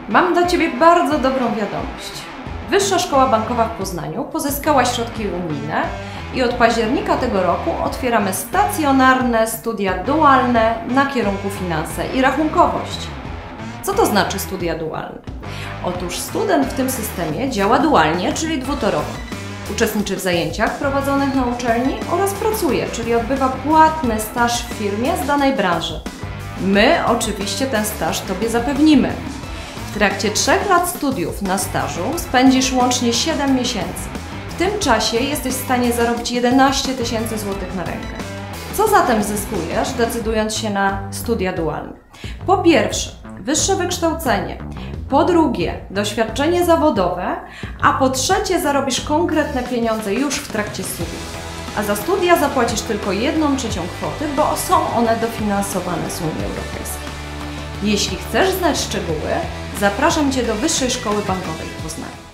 Mam dla Ciebie bardzo dobrą wiadomość. Wyższa Szkoła Bankowa w Poznaniu pozyskała środki unijne i od października tego roku otwieramy stacjonarne studia dualne na kierunku Finanse i Rachunkowość. Co to znaczy studia dualne? Otóż student w tym systemie działa dualnie, czyli dwutorowo. Uczestniczy w zajęciach prowadzonych na uczelni oraz pracuje, czyli odbywa płatny staż w firmie z danej branży. My oczywiście ten staż Tobie zapewnimy. W trakcie 3 lat studiów na stażu spędzisz łącznie 7 miesięcy. W tym czasie jesteś w stanie zarobić 11 000 złotych na rękę. Co zatem zyskujesz, decydując się na studia dualne? Po pierwsze, wyższe wykształcenie. Po drugie, doświadczenie zawodowe, a po trzecie, zarobisz konkretne pieniądze już w trakcie studiów. A za studia zapłacisz tylko 1/3 kwoty, bo są one dofinansowane z Unii Europejskiej. Jeśli chcesz znać szczegóły, zapraszam Cię do Wyższej Szkoły Bankowej w Poznaniu.